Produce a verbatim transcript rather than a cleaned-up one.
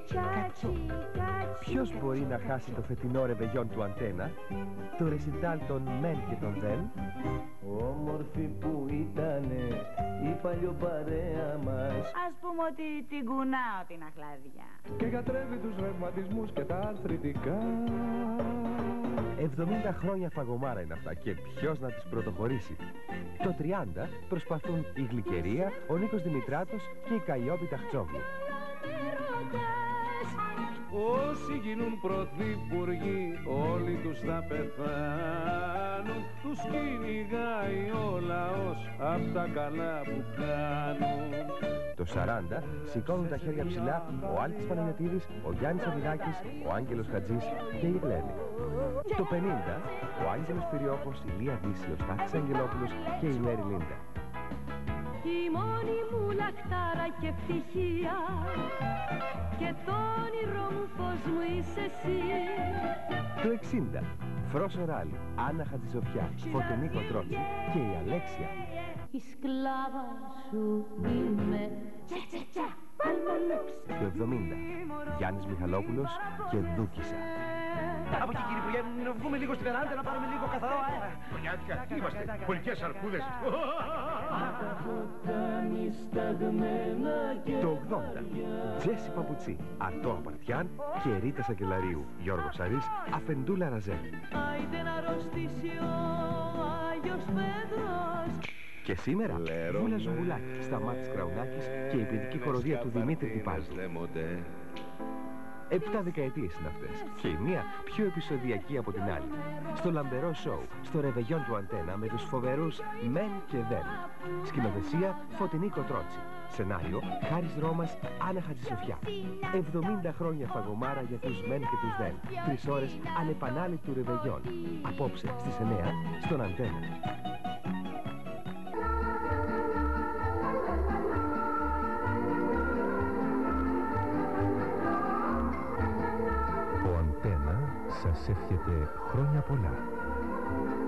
Ποιος μπορεί να χάσει το φετινό ρεβεγιόν του Αντένα, το ρεσιτάλ των Μεν και των Δεν? Όμορφη που ήτανε η παλιοπαρέα μας. Ας πούμε ότι την κουνάω την αχλάδια και γιατρεύει τους ρευματισμούς και τα αρθριτικά. εβδομήντα χρόνια φαγωμάρα είναι αυτά και ποιος να τις πρωτοχωρήσει? Το τριάντα προσπαθούν η Γλυκερία, ο Νίκος Δημητράτος και η Καλλιόπη Ταχτσόγλου. Όσοι γίνουν πρωθυπουργοί όλοι τους θα πεθάνουν. Τους κυνηγάει ο λαός απ' τα καλά που κάνουν. Το σαράντα σηκώνουν τα χέρια ψηλά ο Άλκης Παναγιωτίδης, ο Γιάννης Αβιδάκης, ο Άγγελος Χατζής και η Ελένη. Το πενήντα ο Άγγελος Πυριώκος, η Λία Δύση, ο Στάθης Αγγελόπουλος και η Μέρη Λίντα. Η μόνη μου λαχτάρα και ευτυχία και το όνειρό μου φως μου είσαι εσύ. Το εξήντα Φρόσο Ράλι, Άννα Χατζησοφιά, Φωτεινή Κοτρότσι και η Αλέξια. Η σκλάβα σου είμαι. Το εβδομήντα Γιάννης Μιχαλόπουλος και Δούκισσα. Από εκεί κύριε Υπουργέ, να βγούμε λίγο στη βεράντα να πάρουμε λίγο καθαρό αέρα. Κονιάτικα, είμαστε πολικές αρκούδες. Το ογδόντα Τζέσι Παπουτσί, Αρτό Απαρτιάν και Ρίτα Σακελαρίου, Γιώργος Σαρής, Αφεντούλα Ραζέ. Άιντε να ρωστήσει ο Άγιος Πέτρος. Και σήμερα Βούλα Ζουμπουλάκη, Σταμάτης Κραουνάκης και η ποιητική χοροδία του Δημήτρη Τυπάζου. Επτά δεκαετίες είναι αυτές και η μία πιο επεισοδιακή από την άλλη. Στο λαμπερό σοου, στο ρεβεγιόν του Αντένα με τους φοβερούς Μεν και Δεν. Σκηνοθεσία Φωτεινή Κοτρότσι. Σενάριο Χάρης Ρώμας, Άννα Χατζησοφιά. εβδομήντα χρόνια φαγωμάρα για τους Μεν και τους Δεν. Τρεις ώρες ανεπανάληπτου ρεβεγιόν. Απόψε στις εννιά στον Αντένα. Σας εύχεται χρόνια πολλά.